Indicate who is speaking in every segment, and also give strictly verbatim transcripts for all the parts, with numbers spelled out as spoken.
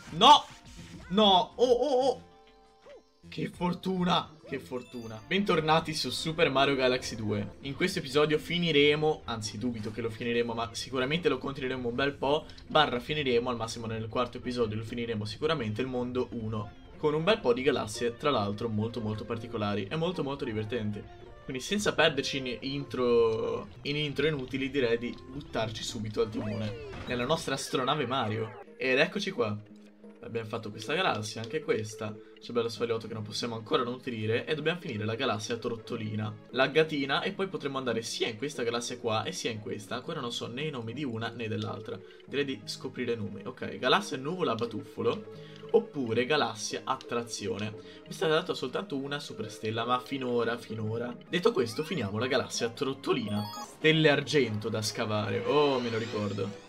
Speaker 1: No! No! Oh, oh, oh! Che fortuna! Che fortuna. Bentornati su Super Mario Galaxy due. In questo episodio finiremo, anzi dubito che lo finiremo, ma sicuramente lo continueremo un bel po'. Barra finiremo, al massimo nel quarto episodio lo finiremo sicuramente, il mondo uno. Con un bel po' di galassie, tra l'altro molto molto particolari e molto molto divertenti. Quindi senza perderci in intro, in intro inutili, direi di buttarci subito al timone nella nostra astronave Mario. Ed eccoci qua. Abbiamo fatto questa galassia, anche questa. C'è bello sfogliato che non possiamo ancora nutrire. E dobbiamo finire la galassia Trottolina, Laggatina. E poi potremo andare sia in questa galassia qua e sia in questa. Ancora non so né i nomi di una né dell'altra. Direi di scoprire i nomi. Ok, galassia Nuvola Batuffolo oppure galassia Attrazione. Questa è data soltanto una superstella, ma finora, finora. Detto questo, finiamo la galassia Trottolina. Stelle argento da scavare. Oh, me lo ricordo.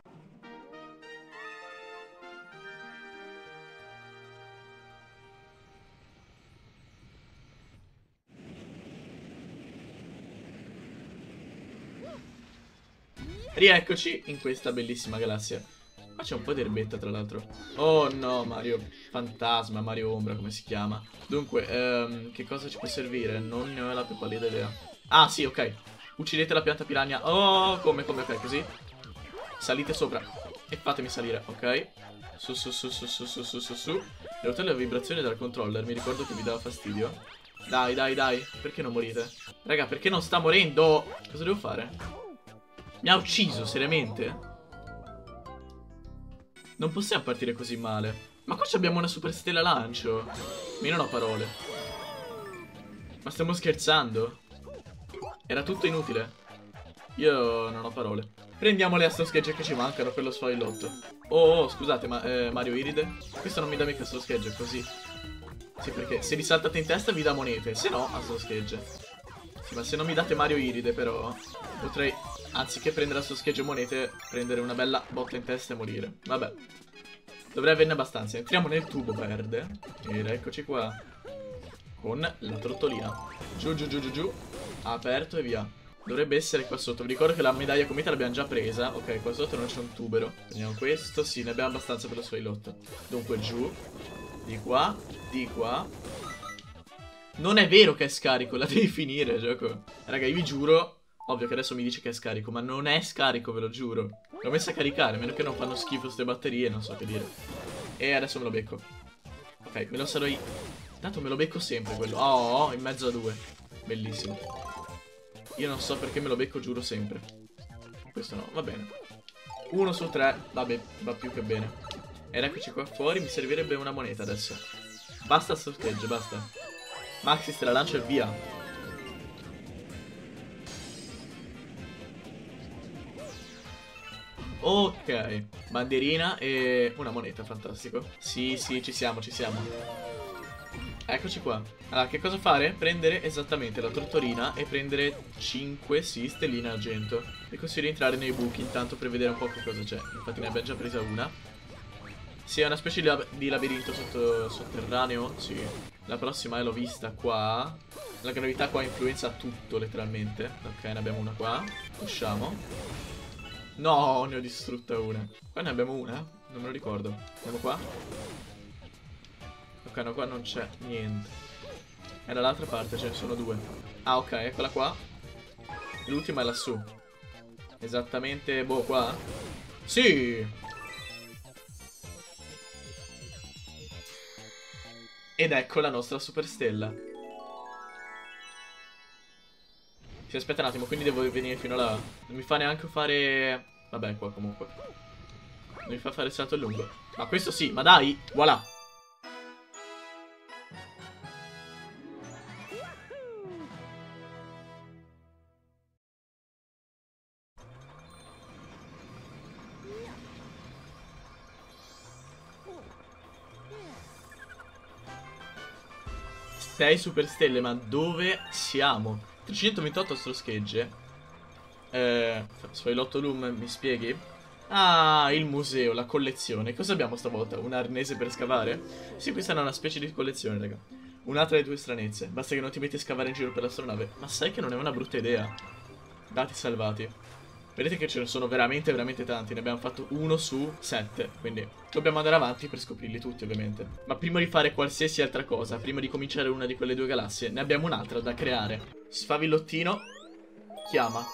Speaker 1: Rieccoci in questa bellissima galassia. Qua c'è un po' di erbetta, tra l'altro. Oh no, Mario Fantasma, Mario Ombra, come si chiama. Dunque, ehm, che cosa ci può servire? Non ne ho la più pallida idea. Ah, sì, ok. Uccidete la pianta piranha. Oh, come, come, ok, così. Salite sopra e fatemi salire, ok. Su, su, su, su, su, su, su, su, su. In realtà le vibrazioni dal controller, mi ricordo che vi dava fastidio. Dai, dai, dai. Perché non morite? Raga, perché non sta morendo? Cosa devo fare? Mi ha ucciso, seriamente? Non possiamo partire così male. Ma qua abbiamo una superstella lancio. Ma io non ho parole. Ma stiamo scherzando? Era tutto inutile. Io non ho parole. Prendiamo le astroschegge che ci mancano per lo sfoilotto. Oh, oh, scusate, ma eh, Mario Iride? Questo non mi dà mica astroschegge, è così. Sì, perché se vi saltate in testa vi dà monete, se no astroschegge. Sì, ma se non mi date Mario Iride, però, potrei, anziché prendere la sua scheggia monete, prendere una bella botta in testa e morire. Vabbè, dovrei averne abbastanza. Entriamo nel tubo verde ed eccoci qua con la trottolina. Giù, giù, giù, giù, giù. Aperto e via. Dovrebbe essere qua sotto. Vi ricordo che la medaglia cometa l'abbiamo già presa. Ok, qua sotto non c'è un tubero. Prendiamo questo. Sì, ne abbiamo abbastanza per la sua lotta. Dunque giù. Di qua. Di qua. Non è vero che è scarico, la devi finire, gioco. Raga, io vi giuro. Ovvio che adesso mi dice che è scarico, ma non è scarico, ve lo giuro. L'ho messa a caricare, a meno che non fanno schifo queste batterie, non so che dire. E adesso me lo becco. Ok, me lo sarò io. Tanto me lo becco sempre quello. Oh, in mezzo a due. Bellissimo. Io non so perché me lo becco, giuro sempre. Questo no, va bene. Uno su tre, vabbè, va più che bene. Ed eccoci qua fuori, mi servirebbe una moneta adesso. Basta sorteggio, basta. Maxis te la lancio e via. Ok, bandierina e una moneta, fantastico. Sì, sì, ci siamo, ci siamo. Eccoci qua. Allora, che cosa fare? Prendere esattamente la tortorina e prendere cinque, sì, stelline argento. Vi consiglio di entrare nei buchi intanto per vedere un po' che cosa c'è. Infatti ne abbiamo già presa una. Sì, è una specie di, lab di labirinto sotto sotterraneo. Sì. La prossima l'ho vista qua. La gravità qua influenza tutto, letteralmente. Ok, ne abbiamo una qua. Usciamo. No, ne ho distrutta una. Qua ne abbiamo una? Non me lo ricordo. Andiamo qua. Ok, no, qua non c'è niente. E dall'altra parte ce ne sono due. Ah, ok, eccola qua. L'ultima è lassù. Esattamente, boh, qua? Sì! Ed ecco la nostra superstella. Si aspetta un attimo, quindi devo venire fino là. Non mi fa neanche fare... Vabbè, qua comunque. Non mi fa fare il salto lungo. Ma questo sì, ma dai, voilà. sei superstelle, ma dove siamo? trecentoventotto astroschegge. Eh, Sfoilotto Loom, mi spieghi? Ah, il museo, la collezione. Cosa abbiamo stavolta? Un arnese per scavare? Sì, questa è una specie di collezione, raga. Un'altra delle tue stranezze. Basta che non ti metti a scavare in giro per l'astronave. Ma sai che non è una brutta idea. Dati salvati. Vedete che ce ne sono veramente, veramente tanti. Ne abbiamo fatto uno su sette. Quindi dobbiamo andare avanti per scoprirli tutti, ovviamente. Ma prima di fare qualsiasi altra cosa, prima di cominciare una di quelle due galassie, ne abbiamo un'altra da creare. Sfavillottino chiama.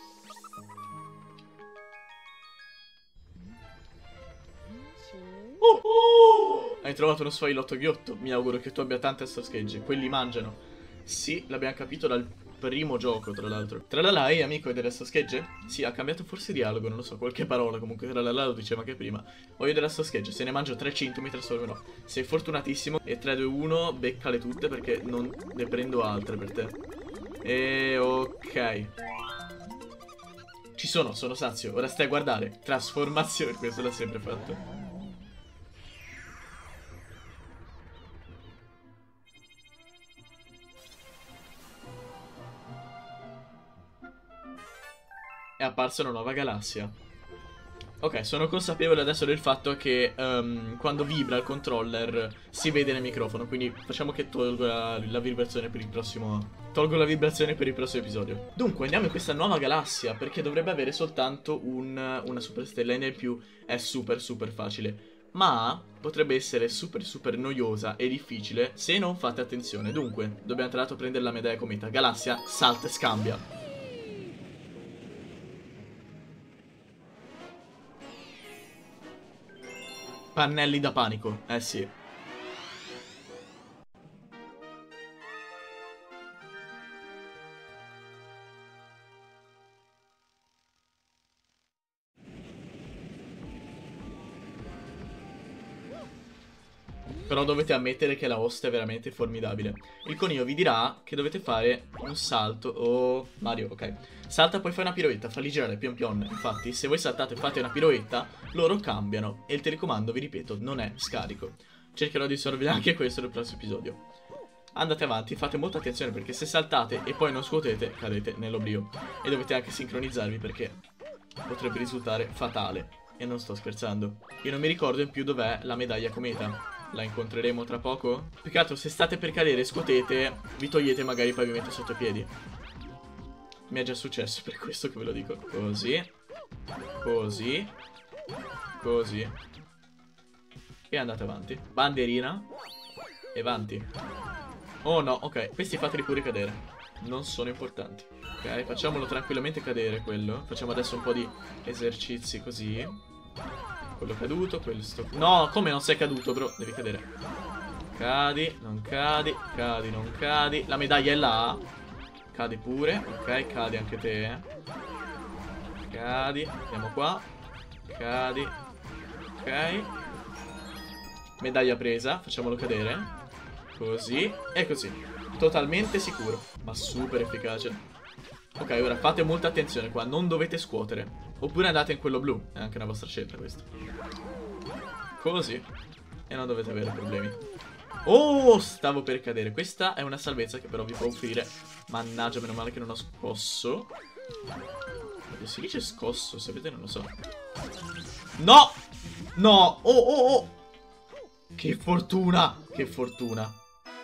Speaker 1: Oh, oh! Hai trovato uno sfavillotto ghiotto. Mi auguro che tu abbia tante astro schegge. Quelli mangiano. Sì, l'abbiamo capito dal primo gioco, tra l'altro. Tralalai, amico delle astro schegge? Sì, ha cambiato forse dialogo, non lo so, qualche parola. Comunque Tralalai lo diceva anche prima. Voglio delle astro schegge, se ne mangio trecento mi trasformerò. Sei fortunatissimo. E tre, due, uno, beccale tutte perché non ne prendo altre per te. E ok. Ci sono, sono sazio. Ora stai a guardare. Trasformazione, questo l'ha sempre fatto. È apparsa una nuova galassia. Ok, sono consapevole adesso del fatto che um, quando vibra il controller si vede nel microfono. Quindi facciamo che tolgo la, la vibrazione per il prossimo... Tolgo la vibrazione per il prossimo episodio. Dunque, andiamo in questa nuova galassia, perché dovrebbe avere soltanto un, una superstella, e nel più è super super facile. Ma potrebbe essere super super noiosa e difficile se non fate attenzione. Dunque, dobbiamo tra l'altro prendere la medaglia cometa. Galassia, salta e scambia. Pannelli da panico, eh sì. Però dovete ammettere che la host è veramente formidabile. Il conio vi dirà che dovete fare un salto. Oh, Mario, ok. Salta, poi fai una piroetta, falli girare pion pion. Infatti, se voi saltate e fate una piroetta, loro cambiano. E il telecomando, vi ripeto, non è scarico. Cercherò di risolvere anche questo nel prossimo episodio. Andate avanti, fate molta attenzione perché se saltate e poi non scuotete, cadete nell'oblio. E dovete anche sincronizzarvi perché potrebbe risultare fatale. E non sto scherzando. Io non mi ricordo in più dov'è la medaglia cometa. La incontreremo tra poco? Più che altro se state per cadere e scuotete, vi togliete magari il pavimento sotto i piedi. Mi è già successo, per questo che ve lo dico. Così. Così. Così. E andate avanti. Bandierina. E avanti. Oh no, ok. Questi fateli pure cadere. Non sono importanti. Ok, facciamolo tranquillamente cadere quello. Facciamo adesso un po' di esercizi così. Quello caduto, questo... No, come non sei caduto, bro? Devi cadere. Cadi, non cadi, cadi, non cadi. La medaglia è là. Cadi pure, ok, cadi anche te. Cadi, andiamo qua. Cadi. Ok. Medaglia presa, facciamolo cadere. Così, e così. Totalmente sicuro, ma super efficace. Ok, ora fate molta attenzione qua, non dovete scuotere. Oppure andate in quello blu, è anche una vostra scelta questa. Così. E non dovete avere problemi. Oh, stavo per cadere. Questa è una salvezza che però vi può offrire. Mannaggia, meno male che non ho scosso. Oddio, si dice scosso, sapete, non lo so. No! No! Oh, oh, oh! Che fortuna! Che fortuna!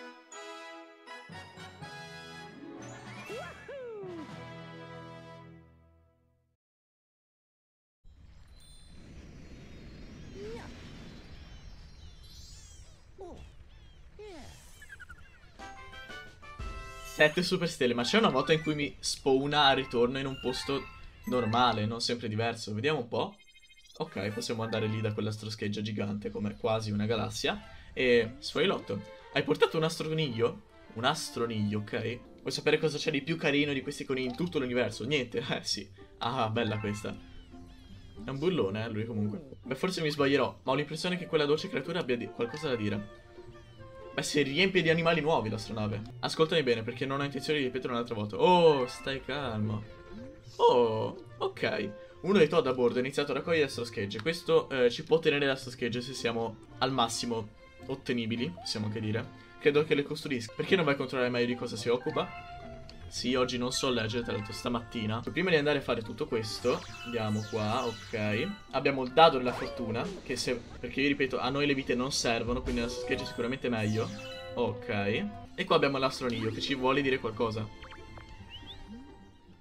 Speaker 1: Sette superstelle, ma c'è una volta in cui mi spawna al ritorno in un posto normale, non sempre diverso. Vediamo un po'. Ok, possiamo andare lì da quell'astroscheggia gigante, come quasi una galassia. E sfailotto, hai portato un astroniglio? Un astroniglio, ok? Vuoi sapere cosa c'è di più carino di questi conigli in tutto l'universo? Niente, eh sì. Ah, bella questa. È un bullone, eh, lui comunque. Beh, forse mi sbaglierò, ma ho l'impressione che quella dolce creatura abbia qualcosa da dire. Beh, si riempie di animali nuovi l'astronave. Ascoltami bene, perché non ho intenzione di ripetere un'altra volta. Oh, stai calmo. Oh, ok. Uno dei Toad a bordo ha iniziato a raccogliere astroschegge. Questo eh, ci può tenere le astroschegge se siamo al massimo ottenibili, possiamo anche dire. Credo che le custodisca. Perché non vai a controllare meglio di cosa si occupa? Sì, oggi non so leggere, tra l'altro stamattina. Prima di andare a fare tutto questo, andiamo qua, ok. Abbiamo il dado della fortuna, che se... perché io ripeto, a noi le vite non servono, quindi la scheggia è sicuramente meglio. Ok. E qua abbiamo l'astroniglio, che ci vuole dire qualcosa.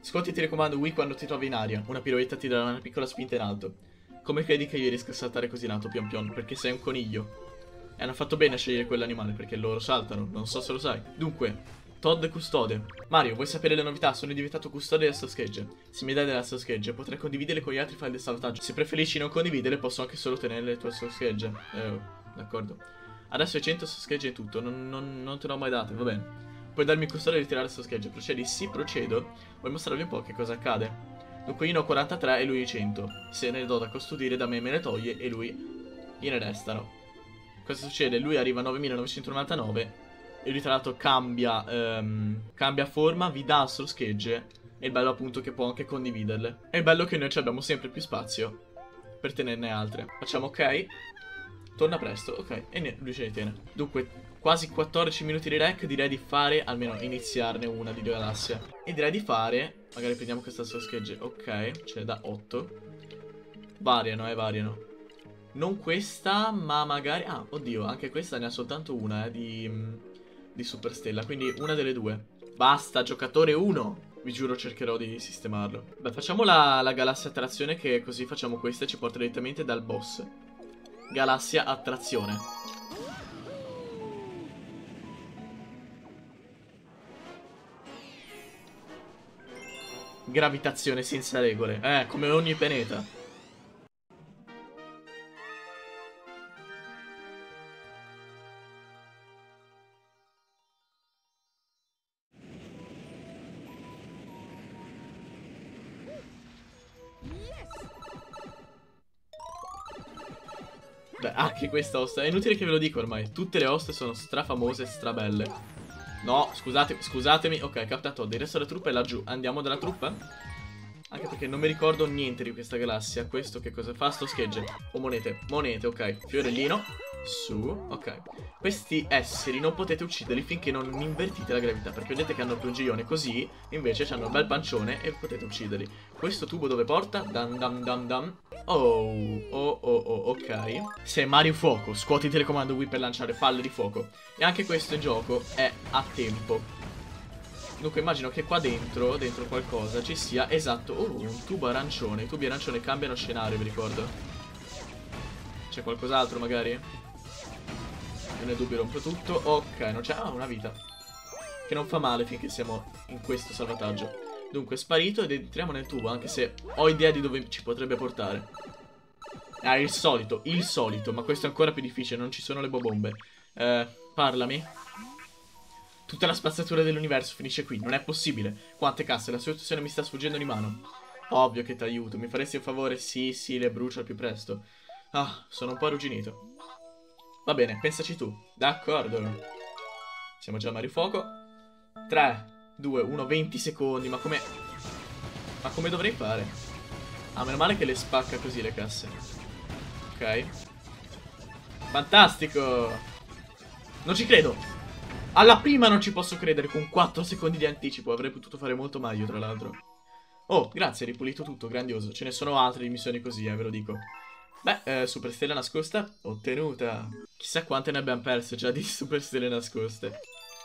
Speaker 1: Scotty ti raccomando Wii quando ti trovi in aria. Una piroetta ti darà una piccola spinta in alto. Come credi che io riesca a saltare così in alto pian piano? Perché sei un coniglio. E hanno fatto bene a scegliere quell'animale perché loro saltano, non so se lo sai. Dunque, Todd custode. Mario, vuoi sapere le novità? Sono diventato custode della sua scheggia. Se mi dai della sua scheggia, potrai condividerle con gli altri file del salvataggio. Se preferisci non condividerle, posso anche solo tenere le tue sue schegge. Eh, oh, d'accordo. Adesso hai cento schegge e tutto, non, non, non te l'ho mai date, va bene. Puoi darmi il custode e ritirare la sua scheggia. Procedi? Sì, procedo. Vuoi mostrarvi un po' che cosa accade? Dunque io ne ho quarantatré e lui cento. Se ne do da custodire, da me me ne toglie e lui gliene restano. Cosa succede? Lui arriva a novemilanovecentonovantanove e lui tra l'altro cambia, um, cambia forma, vi dà solo schegge. E il bello appunto che può anche condividerle. E il bello che noi ci abbiamo sempre più spazio per tenerne altre. Facciamo ok. Torna presto, ok. E ne, lui ce ne tiene. Dunque, quasi quattordici minuti di rec. Direi di fare, almeno iniziarne una di galassia. E direi di fare, magari prendiamo questa sua schegge. Ok, ce ne dà otto. Variano, eh, variano. Non questa, ma magari... Ah, oddio, anche questa ne ha soltanto una, eh, di... di Superstella. Quindi una delle due. Basta, giocatore uno. Vi giuro cercherò di sistemarlo. Beh, facciamo la, la galassia attrazione, che così facciamo questa e ci porta direttamente dal boss. Galassia attrazione. Gravitazione senza regole. Eh, come ogni pianeta. Beh, anche questa osta. È inutile che ve lo dico ormai. Tutte le oste sono strafamose e strabelle. No, scusate, scusatemi. Ok, captato. Il resto della truppa è laggiù. Andiamo dalla truppa? Anche perché non mi ricordo niente di questa galassia. Questo che cosa fa? Sto schegge. O monete. Monete, ok. Fiorellino. Su, ok. Questi esseri non potete ucciderli finché non invertite la gravità. Perché vedete che hanno il pungiglione così. Invece hanno un bel pancione e potete ucciderli. Questo tubo dove porta? Dam dam dam dam. Oh, oh, oh, oh, ok. Se Mario Fuoco, scuoti il telecomando Wii per lanciare palle di fuoco. E anche questo in gioco è a tempo. Dunque immagino che qua dentro, dentro qualcosa, ci sia, esatto, oh, un tubo arancione. I tubi arancione cambiano scenario, vi ricordo. C'è qualcos'altro magari? Non è dubbio, rompo tutto. Ok, non c'è, ah, una vita. Che non fa male finché siamo in questo salvataggio. Dunque è sparito ed entriamo nel tubo, anche se ho idea di dove ci potrebbe portare. Ah, il solito, il solito, ma questo è ancora più difficile, non ci sono le bobombe. Eh, parlami. Tutta la spazzatura dell'universo finisce qui, non è possibile. Quante casse, la situazione mi sta sfuggendo di mano. Ovvio che ti aiuto, mi faresti un favore? Sì, sì, le brucio al più presto. Ah, sono un po' arrugginito. Va bene, pensaci tu. D'accordo. Siamo già a Mario Fuoco. tre, due, uno, venti secondi, ma come... Ma come dovrei fare? Ah, meno male che le spacca così le casse. Ok. Fantastico. Non ci credo. Alla prima non ci posso credere, con quattro secondi di anticipo. Avrei potuto fare molto meglio, tra l'altro. Oh, grazie, hai ripulito tutto, grandioso. Ce ne sono altre di missioni così, eh, ve lo dico. Beh, eh, superstella nascosta ottenuta. Chissà quante ne abbiamo perse già di superstelle nascoste.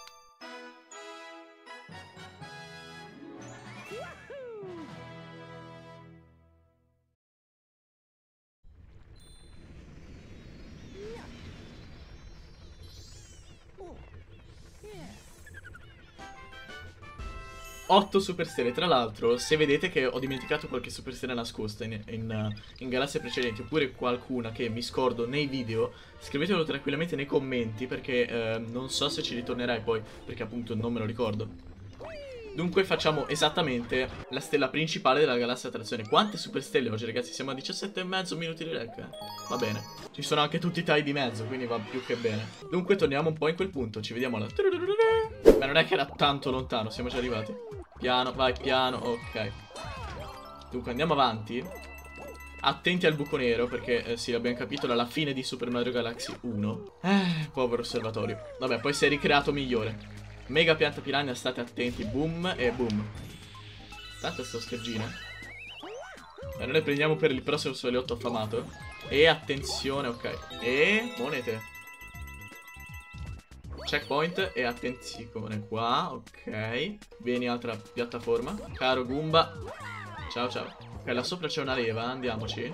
Speaker 1: otto superstelle, tra l'altro, se vedete che ho dimenticato qualche superstella nascosta in, in, in galassie precedenti, oppure qualcuna che mi scordo nei video, scrivetelo tranquillamente nei commenti, perché eh, non so se ci ritornerai poi, perché appunto non me lo ricordo. Dunque facciamo esattamente la stella principale della galassia attrazione. Quante superstelle oggi, ragazzi? Siamo a diciassette e mezzo minuti di rec. Va bene. Ci sono anche tutti i tagli di mezzo, quindi va più che bene. Dunque torniamo un po' in quel punto. Ci vediamo alla... Ma non è che era tanto lontano, siamo già arrivati. Piano, vai, piano, ok. Dunque andiamo avanti. Attenti al buco nero, perché eh, sì, l'abbiamo capito, era la fine di Super Mario Galaxy uno. Eh, povero osservatorio. Vabbè, poi si è ricreato migliore. Mega pianta piranha, state attenti. Boom e boom. Tanto sto schergino. E noi le prendiamo per il prossimo soliotto affamato. E attenzione, ok. E monete. Checkpoint e attenzione qua. Ok. Vieni altra piattaforma. Caro Goomba. Ciao ciao. Ok, là sopra c'è una leva. Andiamoci.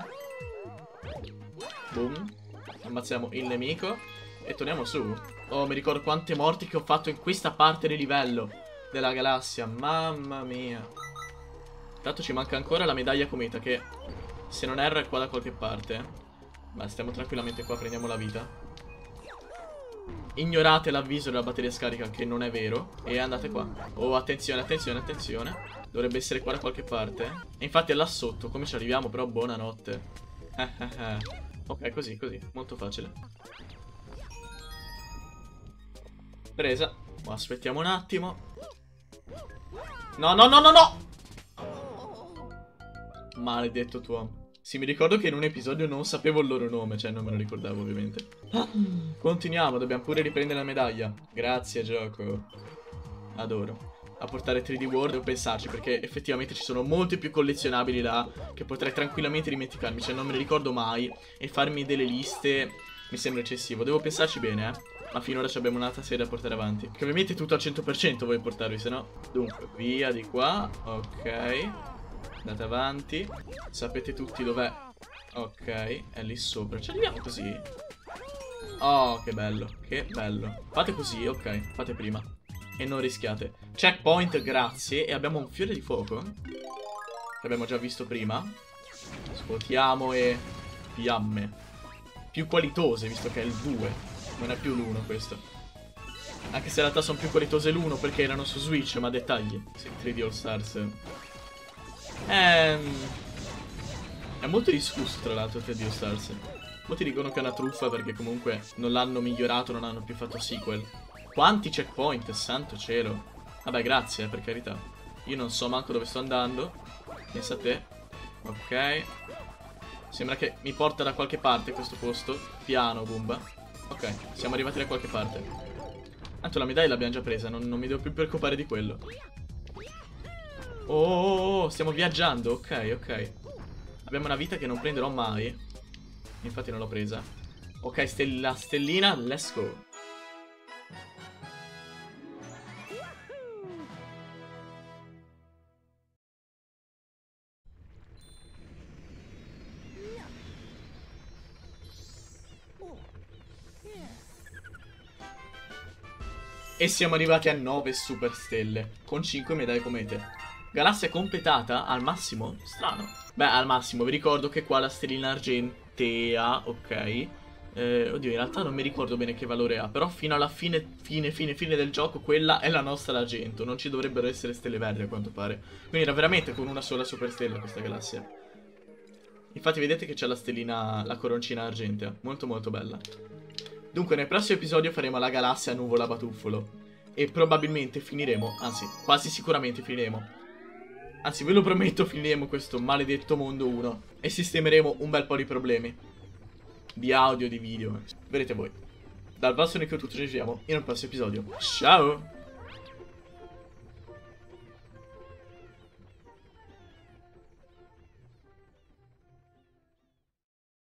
Speaker 1: Boom. Ammazziamo il nemico. E torniamo su. Oh, mi ricordo quante morti che ho fatto in questa parte del livello della galassia. Mamma mia. Intanto ci manca ancora la medaglia cometa, che se non erro è qua da qualche parte. Ma stiamo tranquillamente qua, prendiamo la vita. Ignorate l'avviso della batteria scarica, che non è vero, e andate qua. Oh, attenzione, attenzione, attenzione. Dovrebbe essere qua da qualche parte. E infatti è là sotto. Come ci arriviamo però? Buonanotte. Ok, così, così, molto facile. Presa. Oh, aspettiamo un attimo. No, no, no, no, no! Maledetto tuo. Sì, mi ricordo che in un episodio non sapevo il loro nome, cioè non me lo ricordavo ovviamente. Continuiamo, dobbiamo pure riprendere la medaglia. Grazie, gioco. Adoro. A portare tre D World devo pensarci, perché effettivamente ci sono molti più collezionabili là che potrei tranquillamente dimenticarmi, cioè non me ne ricordo mai. E farmi delle liste mi sembra eccessivo. Devo pensarci bene, eh. Ma finora abbiamo un'altra serie da portare avanti. Che ovviamente tutto al cento per cento voglio portarvi, se no. Dunque, via di qua. Ok. Andate avanti. Sapete tutti dov'è. Ok, è lì sopra. Ci arriviamo così. Oh, che bello. Che bello. Fate così, ok. Fate prima. E non rischiate. Checkpoint, grazie. E abbiamo un fiore di fuoco che abbiamo già visto prima. Scuotiamo e fiamme più qualitose, visto che è il due. Non è più l'uno questo. Anche se in realtà sono più qualitose l'uno perché erano su Switch, ma dettagli. Sì, tre D All Stars. Ehm... È molto discusso tra l'altro tre D All Stars. Molti dicono che è una truffa perché comunque non l'hanno migliorato, non hanno più fatto sequel. Quanti checkpoint, santo cielo. Vabbè, grazie, eh, per carità. Io non so manco dove sto andando. Pensa a te. Ok. Sembra che mi porta da qualche parte questo posto. Piano, Goomba. Ok, siamo arrivati da qualche parte. Tanto la medaglia l'abbiamo già presa, non, non mi devo più preoccupare di quello. Oh, oh, oh, stiamo viaggiando, ok, ok. Abbiamo una vita che non prenderò mai. Infatti non l'ho presa. Ok, stella, stellina, let's go. E siamo arrivati a nove super stelle, con cinque medaglie comete. Galassia completata al massimo? Strano. Beh, al massimo, vi ricordo che qua la stellina argentea, ok. Eh, oddio, in realtà non mi ricordo bene che valore ha, però fino alla fine, fine, fine, fine del gioco, quella è la nostra argento. Non ci dovrebbero essere stelle verdi, a quanto pare. Quindi era veramente con una sola super stella questa galassia. Infatti vedete che c'è la stellina, la coroncina argentea. Molto molto bella. Dunque nel prossimo episodio faremo la galassia nuvola batuffolo. E probabilmente finiremo, anzi quasi sicuramente finiremo, anzi ve lo prometto, finiremo questo maledetto mondo uno. E sistemeremo un bel po' di problemi di audio, di video. Vedrete voi. Dal vostro Nico tutto, ci vediamo in un prossimo episodio. Ciao!